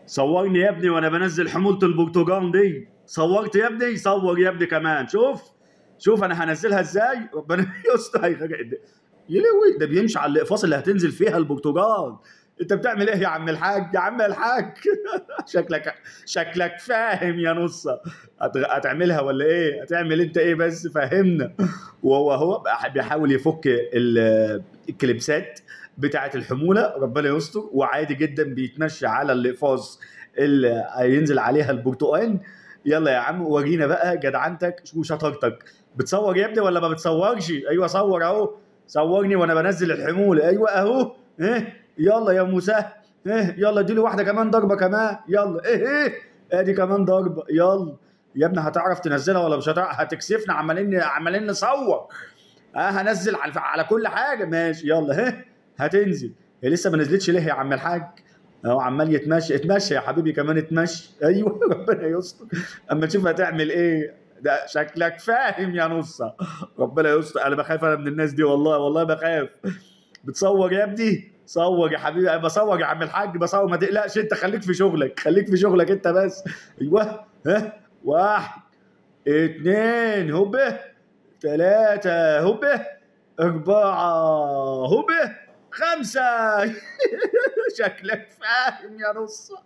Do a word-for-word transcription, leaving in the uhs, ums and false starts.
صورني يا ابني وانا بنزل حمولة البرتقال دي. صورت يا ابني؟ صور يا ابني كمان. شوف شوف انا هنزلها ازاي. ربنا يستر. يا لهوي ده بيمشي على الاقفاص اللي هتنزل فيها البرتقال. انت بتعمل ايه يا عم الحاج؟ يا عم الحاج شكلك شكلك فاهم يا نصة. هت- هتعملها ولا ايه؟ هتعمل انت ايه بس؟ فهمنا. وهو هو بيحاول يفك ال- الكليبسات بتاعه الحموله. ربنا يستر. وعادي جدا بيتمشى على الاقفاص اللي هينزل عليها البرتقال. يلا يا عم ورينا بقى جدعنتك وشطارتك. بتصور يا ابني ولا ما بتصورش؟ ايوه صور اهو. صورني وانا بنزل الحموله. ايوه اهو. ايه يلا يا مسهل. ايه يلا اديله واحده كمان ضربه كمان. يلا ايه ايه ادي كمان ضربه. يلا يا ابني هتعرف تنزلها ولا مش هتعرف؟ هتكسفنا عمالين عمالين نصور. اه هنزل على على كل حاجه ماشي. يلا ها هتنزل. هي لسه ما نزلتش ليه يا عم الحاج؟ اهو عمال يتمشى. اتمشى يا حبيبي كمان اتمشى. ايوه ربنا يستر. اما تشوف هتعمل ايه. ده شكلك فاهم يا نصة. ربنا يستر. انا بخاف انا من الناس دي والله والله بخاف. بتصور يا ابني؟ صور يا حبيبي. انا بصور يا عم الحاج بصور. ما تقلقش انت. خليك في شغلك خليك في شغلك انت بس. ايوه ها. واحد اتنين هوبه. تلاتة هوبه. أربعة هوبه. خمسة شكلك فاهم يا نص.